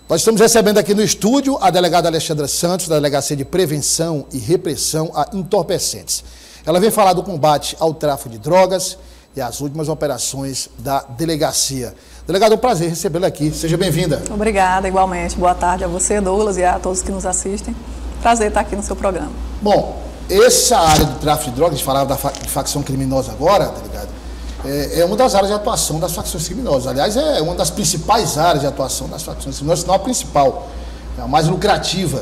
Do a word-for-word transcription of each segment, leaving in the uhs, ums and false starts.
Nós estamos recebendo aqui no estúdio a delegada Alexandra Santos, da Delegacia de Prevenção e Repressão a Entorpecentes. Ela vem falar do combate ao tráfico de drogas e as últimas operações da delegacia. Delegada, é um prazer recebê-la aqui. Seja bem-vinda. Obrigada, igualmente. Boa tarde a você, Douglas, e a todos que nos assistem. Prazer estar aqui no seu programa. Bom, essa área do tráfico de drogas, a gente falava da facção criminosa agora, delegado, é, é uma das áreas de atuação das facções criminosas. Aliás, é uma das principais áreas de atuação das facções criminosas, se não a principal, é a mais lucrativa.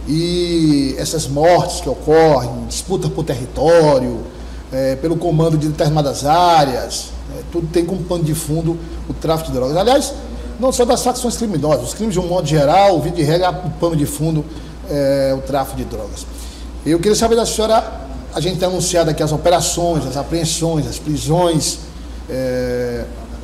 E essas mortes que ocorrem, disputa por território, é, pelo comando de determinadas áreas, é, tudo tem como pano de fundo o tráfico de drogas. Aliás, não só das facções criminosas, os crimes de um modo geral, o via de regra, o pano de fundo é o tráfico de drogas. Eu queria saber da senhora, a gente tem anunciado aqui as operações, as apreensões, as prisões, é,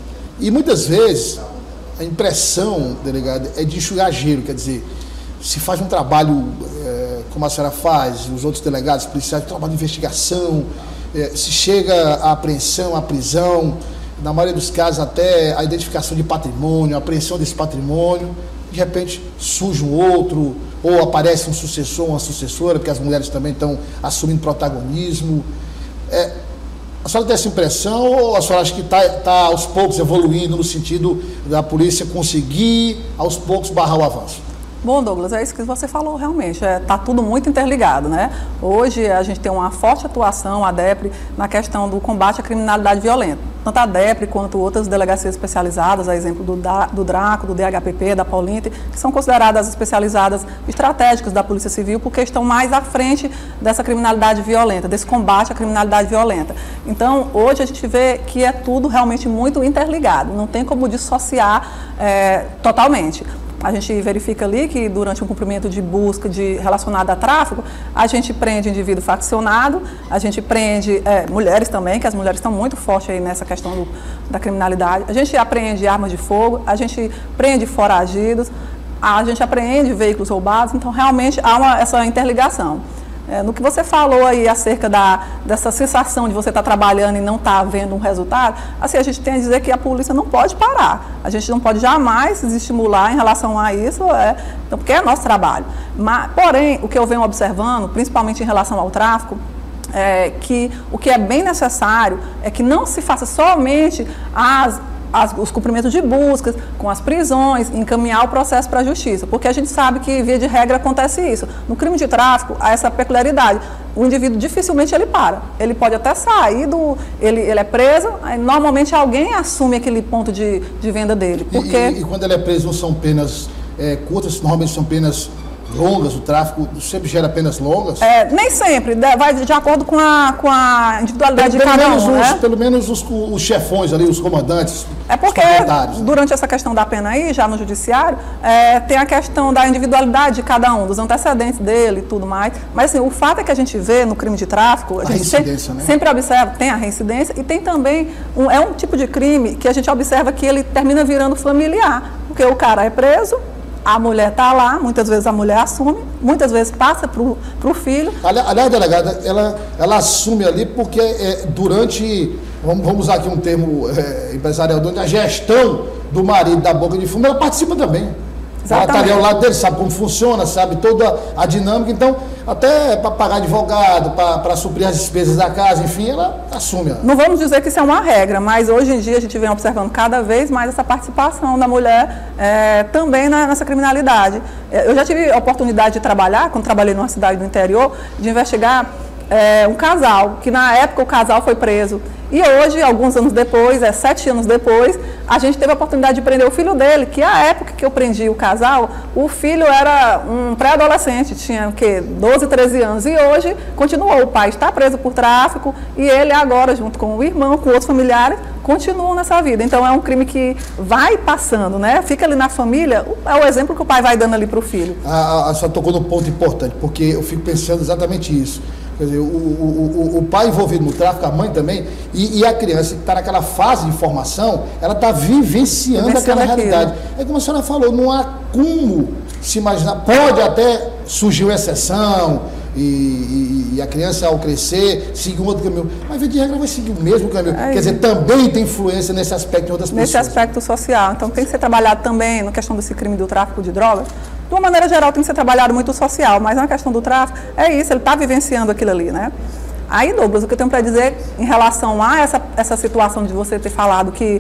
e muitas vezes a impressão, delegado, é de enxugar gelo, quer dizer, se faz um trabalho, é, como a senhora faz, os outros delegados policiais, um trabalho de investigação, é, se chega à apreensão, à prisão, na maioria dos casos até a identificação de patrimônio, a apreensão desse patrimônio, de repente surge um outro, ou aparece um sucessor, uma sucessora, porque as mulheres também estão assumindo protagonismo. É, a senhora tem essa impressão ou a senhora acha que está tá aos poucos evoluindo no sentido da polícia conseguir aos poucos barrar o avanço? Bom, Douglas, é isso que você falou realmente, está é, tá tudo muito interligado, né? Hoje a gente tem uma forte atuação, a DEPRE, na questão do combate à criminalidade violenta. Tanto a DEPRE quanto outras delegacias especializadas, a exemplo do, da, do DRACO, do D H P P, da Paulinter, que são consideradas especializadas estratégicas da Polícia Civil, porque estão mais à frente dessa criminalidade violenta, desse combate à criminalidade violenta. Então, hoje a gente vê que é tudo realmente muito interligado, não tem como dissociar é, totalmente. A gente verifica ali que durante um cumprimento de busca de, relacionado a tráfico, a gente prende indivíduo faccionado, a gente prende é, mulheres também, que as mulheres estão muito fortes aí nessa questão do, da criminalidade, a gente apreende armas de fogo, a gente prende foragidos, a gente apreende veículos roubados, então realmente há uma, essa interligação. É, no que você falou aí acerca da, dessa sensação de você estar trabalhando e não estar vendo um resultado, assim, a gente tem a dizer que a polícia não pode parar. A gente não pode jamais se estimular em relação a isso, é, então, porque é nosso trabalho. Mas, porém, o que eu venho observando, principalmente em relação ao tráfico, é que o que é bem necessário é que não se faça somente as As, os cumprimentos de buscas, com as prisões, encaminhar o processo para a justiça, porque a gente sabe que, via de regra, acontece isso. No crime de tráfico, há essa peculiaridade. O indivíduo dificilmente ele para. Ele pode até sair, do, ele, ele é preso, aí, normalmente alguém assume aquele ponto de, de venda dele. Porque... E, e, e quando ele é preso, não são penas é, curtas, normalmente são penas longas, o tráfico sempre gera penas longas? É, nem sempre, vai de acordo com a, com a individualidade pelo, de cada um, os, né? Pelo menos os, os chefões ali, os comandantes. É porque durante essa questão da pena aí, já no judiciário, é, tem a questão da individualidade de cada um, dos antecedentes dele e tudo mais. Mas assim, o fato é que a gente vê no crime de tráfico, a, a gente sempre, né? sempre observa, tem a reincidência e tem também, um, é um tipo de crime que a gente observa que ele termina virando familiar, porque o cara é preso, a mulher está lá, muitas vezes a mulher assume, muitas vezes passa para o filho. Aliás, delegada, ela, ela assume ali porque é, durante, vamos, vamos usar aqui um termo é, empresarial, durante a gestão do marido da boca de fumo, ela participa também. Exatamente. Ela está ali ao lado dele, sabe como funciona, sabe toda a dinâmica, então até para pagar advogado, para suprir as despesas da casa, enfim, ela assume. Não vamos dizer que isso é uma regra, mas hoje em dia a gente vem observando cada vez mais essa participação da mulher é, também na, nessa criminalidade. Eu já tive a oportunidade de trabalhar, quando trabalhei numa cidade do interior, de investigar é, um casal, que na época o casal foi preso. E hoje, alguns anos depois, é, sete anos depois, a gente teve a oportunidade de prender o filho dele, que a época que eu prendi o casal, o filho era um pré-adolescente, tinha o quê? doze, treze anos. E hoje, continuou, o pai está preso por tráfico e ele agora, junto com o irmão, com outros familiares, continuam nessa vida. Então, é um crime que vai passando, né? Fica ali na família, é o exemplo que o pai vai dando ali para o filho. A, a senhora tocou num ponto importante, porque eu fico pensando exatamente isso. Quer dizer, o, o, o, o pai envolvido no tráfico, a mãe também, e, e a criança que está naquela fase de formação, ela está vivenciando, vivenciando aquela aquilo. realidade. É como a senhora falou, não há como se imaginar, pode até surgir uma exceção, e, e, e a criança, ao crescer, seguir um outro caminho. Mas, via de regra, vai seguir o mesmo caminho. É, Quer dizer, também tem influência nesse aspecto de outras pessoas. Nesse aspecto social. Então, tem que ser trabalhado também na questão desse crime do tráfico de drogas. De uma maneira geral, tem que ser trabalhado muito social, mas na questão do tráfico, é isso, ele está vivenciando aquilo ali, né? Aí, Douglas, o que eu tenho para dizer em relação a essa, essa situação de você ter falado que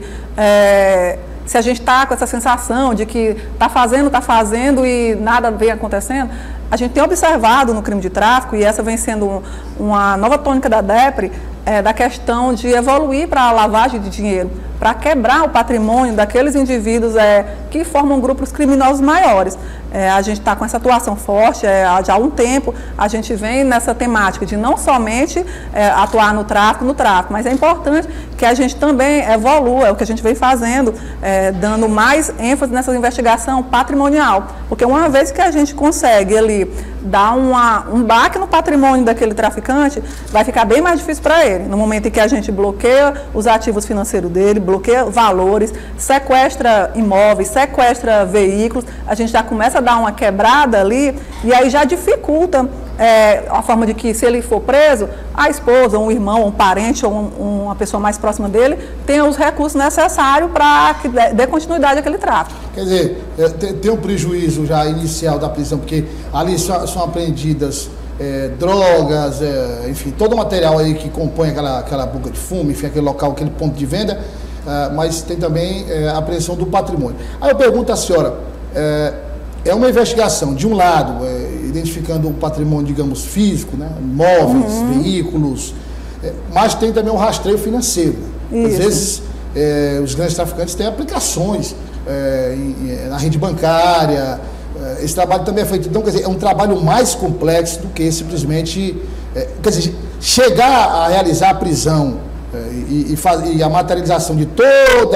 é, se a gente está com essa sensação de que está fazendo, está fazendo e nada vem acontecendo, a gente tem observado no crime de tráfico, e essa vem sendo um, uma nova tônica da DEPRE, é, da questão de evoluir para a lavagem de dinheiro, para quebrar o patrimônio daqueles indivíduos é, que formam grupos criminosos maiores. É, a gente está com essa atuação forte, é, já há um tempo, a gente vem nessa temática de não somente é, atuar no tráfico, no tráfico, mas é importante que a gente também evolua, é o que a gente vem fazendo, é, dando mais ênfase nessa investigação patrimonial, porque uma vez que a gente consegue ali dar uma, um baque no patrimônio daquele traficante, vai ficar bem mais difícil para ele, no momento em que a gente bloqueia os ativos financeiros dele, bloqueia valores, sequestra imóveis, sequestra veículos, a gente já começa a dar uma quebrada ali, e aí já dificulta é, a forma de que, se ele for preso, a esposa, um irmão, um parente ou um, uma pessoa mais próxima dele tenha os recursos necessários para que dê continuidade àquele tráfico. Quer dizer, tem, tem um prejuízo já inicial da prisão, porque ali são, são apreendidas é, drogas, é, enfim, todo o material aí que compõe aquela, aquela boca de fumo, enfim, aquele local, aquele ponto de venda, é, mas tem também é, a apreensão do patrimônio. Aí eu pergunto à senhora, é, é uma investigação, de um lado, é, identificando o patrimônio, digamos, físico, né, imóveis, uhum. veículos, é, mas tem também um rastreio financeiro. Né? Às vezes, é, os grandes traficantes têm aplicações é, em, na rede bancária, é, esse trabalho também é feito. Então, quer dizer, é um trabalho mais complexo do que simplesmente, é, quer dizer, chegar a realizar a prisão é, e, e, faz, e a materialização de toda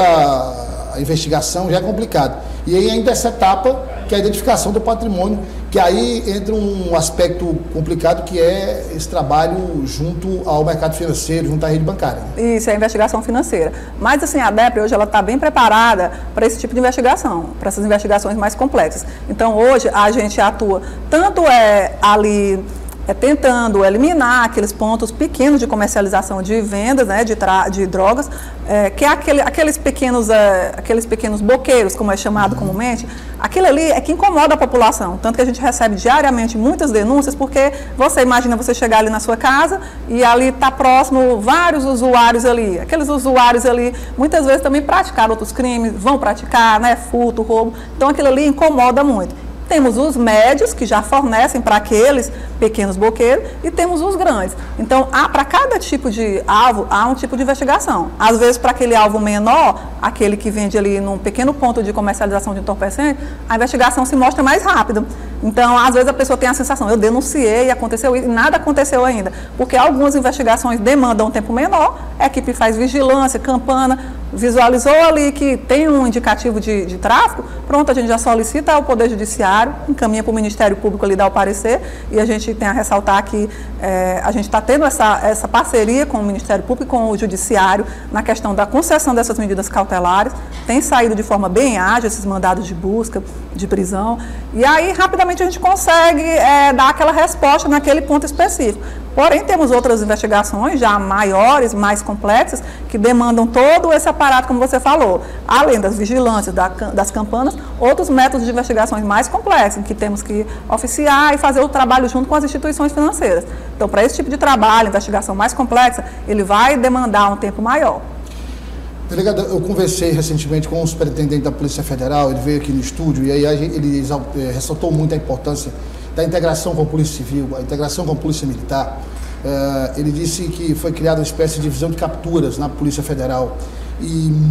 a investigação já é complicado. E aí ainda essa etapa, que é a identificação do patrimônio, que aí entra um aspecto complicado, que é esse trabalho junto ao mercado financeiro, junto à rede bancária. Né? Isso, é a investigação financeira. Mas assim, a DEPRE hoje ela está bem preparada para esse tipo de investigação, para essas investigações mais complexas. Então hoje a gente atua tanto é, ali... É tentando eliminar aqueles pontos pequenos de comercialização de vendas, né, de, de drogas, é, que é aquele, aqueles, pequenos, é, aqueles pequenos boqueiros, como é chamado comumente. Aquilo ali é que incomoda a população, tanto que a gente recebe diariamente muitas denúncias, porque você imagina você chegar ali na sua casa e ali está próximo vários usuários ali. Aqueles usuários ali, muitas vezes também praticaram outros crimes, vão praticar, né, furto, roubo, então aquilo ali incomoda muito. Temos os médios, que já fornecem para aqueles pequenos boqueiros, e temos os grandes. Então, para cada tipo de alvo, há um tipo de investigação. Às vezes, para aquele alvo menor, aquele que vende ali num pequeno ponto de comercialização de entorpecente, a investigação se mostra mais rápida. Então, às vezes a pessoa tem a sensação, eu denunciei, aconteceu isso, e nada aconteceu ainda. Porque algumas investigações demandam um tempo menor, a equipe faz vigilância, campana, visualizou ali que tem um indicativo de, de tráfico, pronto, a gente já solicita ao Poder Judiciário, encaminha para o Ministério Público ali dar o parecer, e a gente tem a ressaltar que é, a gente está tendo essa, essa parceria com o Ministério Público e com o Judiciário na questão da concessão dessas medidas cautelares, tem saído de forma bem ágil esses mandados de busca, de prisão, e aí rapidamente a gente consegue é, dar aquela resposta naquele ponto específico. Porém, temos outras investigações já maiores, mais complexas, que demandam todo esse aparato, como você falou, além das vigilâncias, da, das campanas, outros métodos de investigações mais complexos, em que temos que oficiar e fazer o trabalho junto com as instituições financeiras. Então, para esse tipo de trabalho, investigação mais complexa, ele vai demandar um tempo maior. Delegado, eu conversei recentemente com o superintendente da Polícia Federal, ele veio aqui no estúdio, e aí ele ressaltou muito a importância da integração com a Polícia Civil, a integração com a Polícia Militar. Uh, ele disse que foi criada uma espécie de divisão de capturas na Polícia Federal e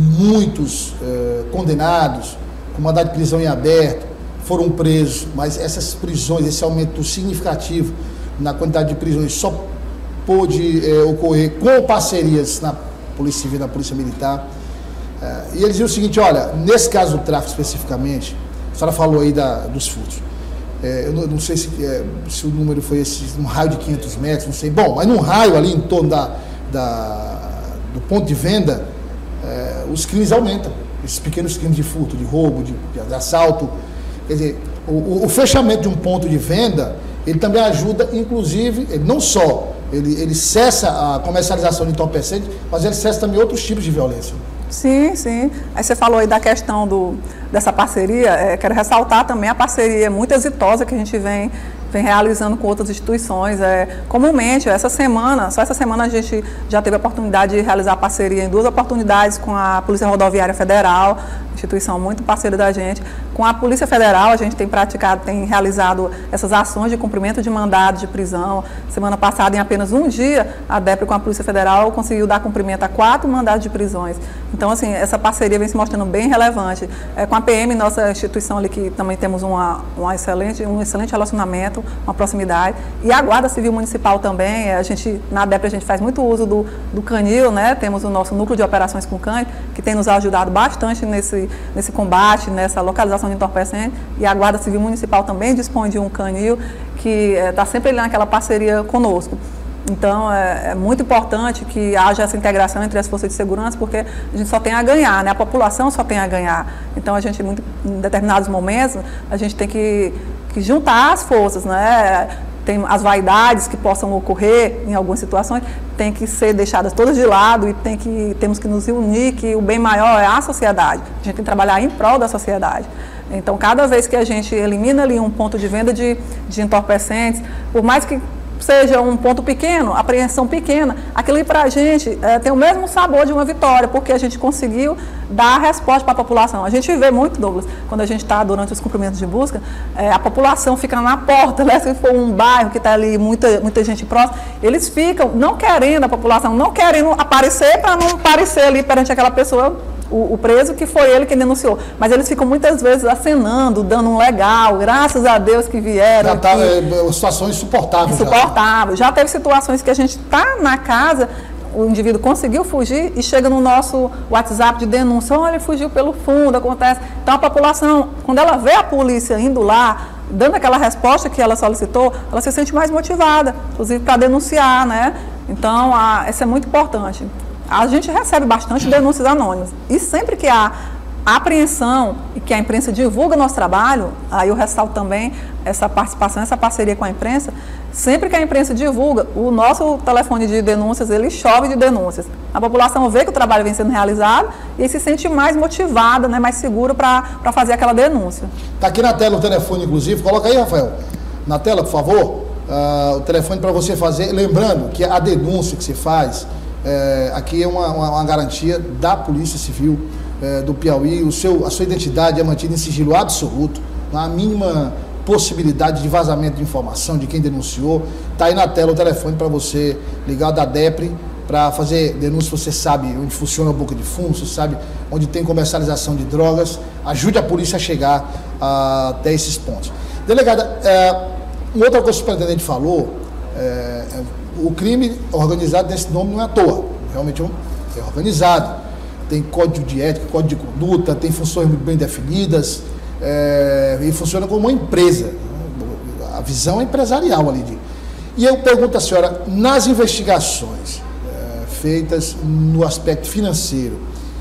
muitos uh, condenados, com mandado de prisão em aberto, foram presos, mas essas prisões, esse aumento significativo na quantidade de prisões só pôde uh, ocorrer com parcerias na Polícia Civil e na Polícia Militar. Uh, e ele dizia o seguinte, olha, nesse caso do tráfico especificamente, a senhora falou aí da, dos furtos. É, eu não, não sei se, é, se o número foi esse, um raio de quinhentos metros, não sei. Bom, mas num raio ali em torno da, da, do ponto de venda, é, os crimes aumentam. Esses pequenos crimes de furto, de roubo, de, de assalto. Quer dizer, o, o fechamento de um ponto de venda, ele também ajuda, inclusive, ele não só, ele, ele cessa a comercialização de entorpecentes, mas ele cessa também outros tipos de violência. Sim, sim. Aí você falou aí da questão do, dessa parceria, é, quero ressaltar também a parceria muito exitosa que a gente vem, vem realizando com outras instituições. É, comumente, essa semana, só essa semana a gente já teve a oportunidade de realizar parceria em duas oportunidades com a Polícia Rodoviária Federal, instituição muito parceira da gente. Com a Polícia Federal, a gente tem praticado, tem realizado essas ações de cumprimento de mandado de prisão. Semana passada, em apenas um dia, a DEPRE com a Polícia Federal conseguiu dar cumprimento a quatro mandados de prisões. Então, assim, essa parceria vem se mostrando bem relevante. É, com a P M, nossa instituição ali, que também temos uma, uma excelente, um excelente relacionamento, uma proximidade. E a Guarda Civil Municipal também, a gente, na DEPRE a gente faz muito uso do, do canil, né? Temos o nosso núcleo de operações com cães, que tem nos ajudado bastante nesse, nesse combate, nessa localização de entorpecentes. E a Guarda Civil Municipal também dispõe de um canil que está é, sempre ali naquela parceria conosco. Então, é, é muito importante que haja essa integração entre as forças de segurança, porque a gente só tem a ganhar, né? A população só tem a ganhar. Então, a gente, muito, em determinados momentos, a gente tem que, que juntar as forças, né? Tem as vaidades que possam ocorrer em algumas situações, tem que ser deixadas todas de lado e tem que, temos que nos unir, que o bem maior é a sociedade. A gente tem que trabalhar em prol da sociedade. Então, cada vez que a gente elimina ali um ponto de venda de, de entorpecentes, por mais que seja um ponto pequeno, apreensão pequena, aquilo aí para a gente é, tem o mesmo sabor de uma vitória, porque a gente conseguiu dar a resposta para a população. A gente vê muito, Douglas, quando a gente está durante os cumprimentos de busca, é, a população fica na porta, né? Se for um bairro que está ali muita, muita gente próxima, eles ficam não querendo, a população não querendo aparecer para não aparecer ali perante aquela pessoa, O, o preso, que foi ele quem denunciou. Mas eles ficam muitas vezes acenando, dando um legal, graças a Deus que vieram. Já está é, uma situação insuportável. Insuportável. Já. já teve situações que a gente está na casa, o indivíduo conseguiu fugir e chega no nosso WhatsApp de denúncia, olha, ele fugiu pelo fundo, acontece. Então a população, quando ela vê a polícia indo lá, dando aquela resposta que ela solicitou, ela se sente mais motivada, inclusive para denunciar, né? Então, a, isso é muito importante. A gente recebe bastante denúncias anônimas e sempre que há apreensão e que a imprensa divulga nosso trabalho, aí eu ressalto também essa participação, essa parceria com a imprensa, sempre que a imprensa divulga, o nosso telefone de denúncias, ele chove de denúncias. A população vê que o trabalho vem sendo realizado e se sente mais motivada, né, mais segura para fazer aquela denúncia. Está aqui na tela o telefone, inclusive, coloca aí, Rafael, na tela, por favor, uh, o telefone para você fazer, lembrando que a denúncia que se faz, É, aqui é uma, uma, uma garantia da Polícia Civil é, do Piauí, o seu, a sua identidade é mantida em sigilo absoluto, não há a mínima possibilidade de vazamento de informação de quem denunciou. Está aí na tela o telefone para você ligar da DEPRE para fazer denúncia. Você sabe onde funciona a boca de fumo, você sabe onde tem comercialização de drogas, ajude a polícia a chegar a, até esses pontos. Delegada, é, uma outra coisa que o superintendente falou, é, é, o crime organizado desse nome não é à toa, realmente é organizado, tem código de ética, código de conduta, tem funções muito bem definidas, é, e funciona como uma empresa, a visão é empresarial ali. De, e eu pergunto à senhora, nas investigações é, feitas no aspecto financeiro,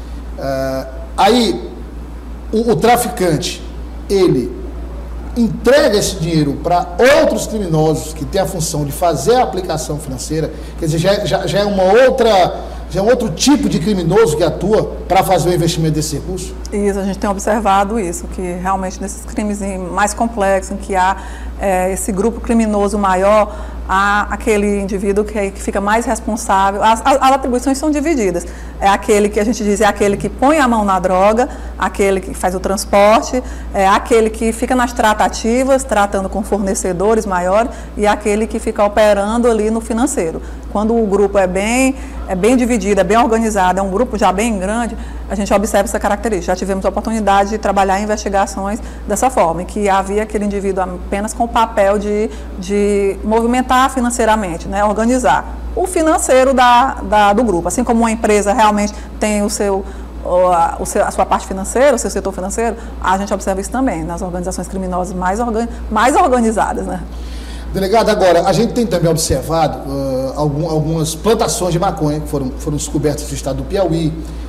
é, aí o, o traficante, ele entrega esse dinheiro para outros criminosos que têm a função de fazer a aplicação financeira, quer dizer, já, já, já é uma outra, já é um outro tipo de criminoso que atua para fazer o investimento desse recurso? Isso, a gente tem observado isso, que realmente nesses crimes mais complexos, em que há é, esse grupo criminoso maior, há aquele indivíduo que, que fica mais responsável, as, as, as atribuições são divididas, é aquele que a gente diz, é aquele que põe a mão na droga, aquele que faz o transporte, é aquele que fica nas tratativas, tratando com fornecedores maiores, e aquele que fica operando ali no financeiro. Quando o grupo é bem, é bem dividido, é bem organizado, é um grupo já bem grande, a gente observa essa característica. Já tivemos a oportunidade de trabalhar em investigações dessa forma, em que havia aquele indivíduo apenas com o papel de, de movimentar financeiramente, né, organizar o financeiro da, da, do grupo. Assim como uma empresa realmente tem o seu, a, o seu, a sua parte financeira, o seu setor financeiro, a gente observa isso também nas organizações criminosas mais, organ, mais organizadas, né? Delegado, agora, a gente tem também observado uh, algum, algumas plantações de maconha que foram, foram descobertas no estado do Piauí,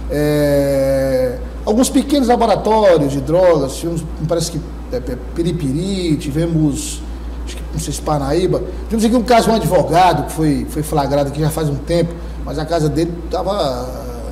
é, alguns pequenos laboratórios de drogas, tivemos, me parece que é, é, Piripiri, tivemos acho que não sei se Parnaíba, tivemos aqui um caso de um advogado que foi, foi flagrado aqui já faz um tempo, mas a casa dele estava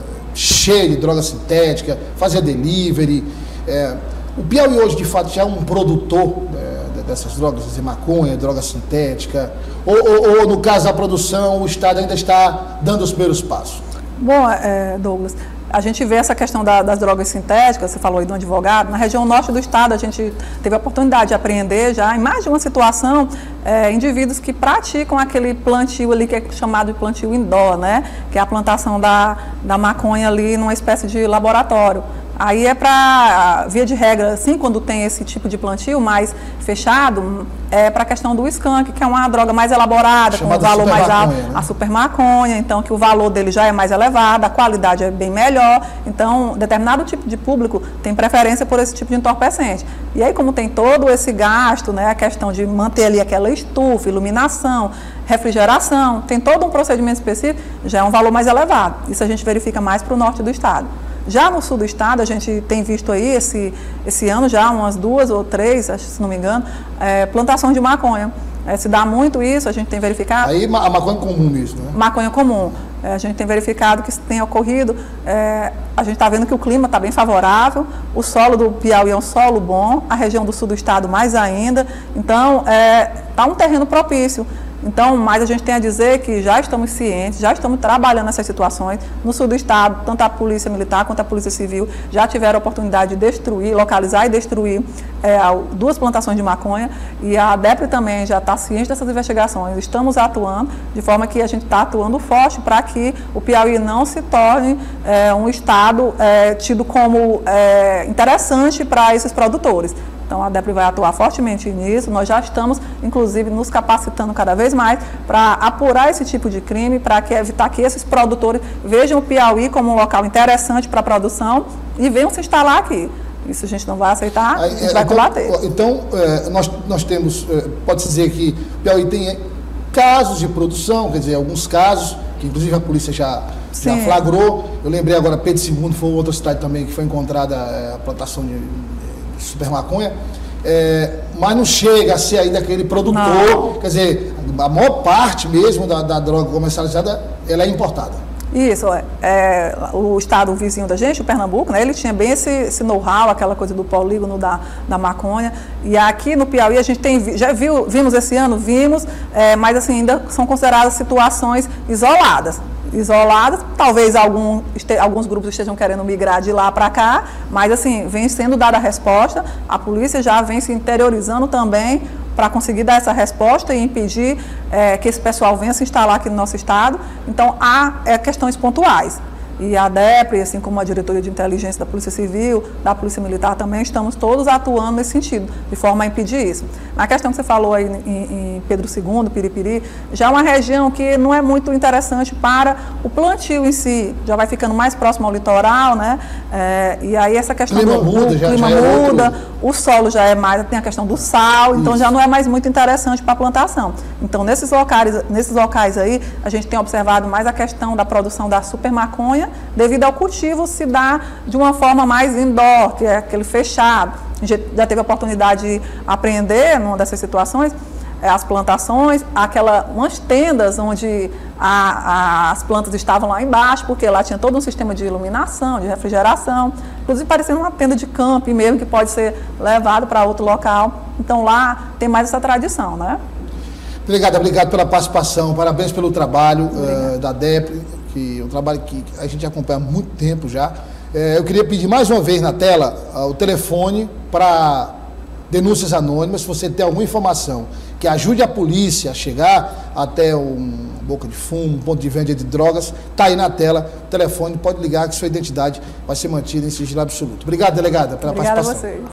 cheia de droga sintética, fazia delivery. É, o Piauí hoje, de fato, já é um produtor é, dessas drogas, de maconha, droga sintética, ou, ou, ou no caso da produção, o Estado ainda está dando os primeiros passos? Bom, é, Douglas, a gente vê essa questão da, das drogas sintéticas, você falou aí do advogado, na região norte do estado a gente teve a oportunidade de apreender já em mais de uma situação é, indivíduos que praticam aquele plantio ali que é chamado de plantio indoor, né? Que é a plantação da, da maconha ali numa espécie de laboratório. Aí é para, via de regra, assim, quando tem esse tipo de plantio mais fechado, é para a questão do skunk, que é uma droga mais elaborada, com um valor mais alto, né? A super maconha, então que o valor dele já é mais elevado, a qualidade é bem melhor, então determinado tipo de público tem preferência por esse tipo de entorpecente. E aí, como tem todo esse gasto, né, a questão de manter ali aquela estufa, iluminação, refrigeração, tem todo um procedimento específico, já é um valor mais elevado. Isso a gente verifica mais para o norte do estado. Já no sul do estado, a gente tem visto aí, esse, esse ano já, umas duas ou três, acho, se não me engano, é, plantações de maconha. É, se dá muito isso, a gente tem verificado... Aí a maconha comum mesmo, né? Maconha comum. É, a gente tem verificado que isso tem ocorrido. É, a gente está vendo que o clima está bem favorável, o solo do Piauí é um solo bom, a região do sul do estado mais ainda. Então, está um terreno propício. Então, mas a gente tem a dizer que já estamos cientes, já estamos trabalhando nessas situações. No sul do estado, tanto a Polícia Militar quanto a Polícia Civil já tiveram a oportunidade de destruir, localizar e destruir é, duas plantações de maconha. E a ADEPRE também já está ciente dessas investigações. Estamos atuando de forma que a gente está atuando forte para que o Piauí não se torne é, um estado é, tido como é, interessante para esses produtores. Então, a ADEPRE vai atuar fortemente nisso. Nós já estamos, inclusive, nos capacitando cada vez mais para apurar esse tipo de crime, para que, evitar que esses produtores vejam o Piauí como um local interessante para a produção e venham se instalar aqui. Isso a gente não vai aceitar, a gente é, vai então, combater. Então, é, nós, nós temos, é, pode-se dizer que o Piauí tem casos de produção, quer dizer, alguns casos, que inclusive a polícia já, já flagrou. Eu lembrei agora, Pedro segundo foi outra cidade também que foi encontrada é, a plantação de super maconha, é, mas não chega a ser ainda aquele produtor, não. Quer dizer, a maior parte mesmo da, da droga comercializada, ela é importada. Isso, é, é, o estado vizinho da gente, o Pernambuco, né, ele tinha bem esse, esse know-how, aquela coisa do polígono da, da maconha, e aqui no Piauí a gente tem, já viu, vimos esse ano, vimos, é, mas assim, ainda são consideradas situações isoladas. isoladas, talvez algum, este, alguns grupos estejam querendo migrar de lá para cá, mas assim, vem sendo dada a resposta, a polícia já vem se interiorizando também para conseguir dar essa resposta e impedir é, que esse pessoal venha se instalar aqui no nosso estado. Então, há é, questões pontuais. E a ADEPRE, assim como a Diretoria de Inteligência da Polícia Civil, da Polícia Militar também, estamos todos atuando nesse sentido, de forma a impedir isso. Na questão que você falou aí em, em Pedro segundo, Piripiri, já é uma região que não é muito interessante para o plantio em si, já vai ficando mais próximo ao litoral, né? É, e aí essa questão clima do, muda, do já, clima já é muda, outro... o solo já é mais, tem a questão do sal, então isso. Já não é mais muito interessante para a plantação. Então, nesses locais, nesses locais aí, a gente tem observado mais a questão da produção da super maconha, devido ao cultivo se dá de uma forma mais indoor, que é aquele fechado. A gente já teve a oportunidade de aprender, numa dessas situações, as plantações, aquela, umas tendas onde a, a, as plantas estavam lá embaixo, porque lá tinha todo um sistema de iluminação, de refrigeração, inclusive parecendo uma tenda de camping mesmo, que pode ser levado para outro local. Então lá tem mais essa tradição, né? Obrigado, obrigado pela participação, parabéns pelo trabalho uh, da ADEPRE, que é um trabalho que a gente acompanha há muito tempo já. É, eu queria pedir mais uma vez na tela uh, o telefone para denúncias anônimas, se você tem alguma informação que ajude a polícia a chegar até um boca de fumo, um ponto de venda de drogas, está aí na tela, o telefone, pode ligar que sua identidade vai ser mantida em sigilo absoluto. Obrigado, delegada, pela Obrigada participação. A você.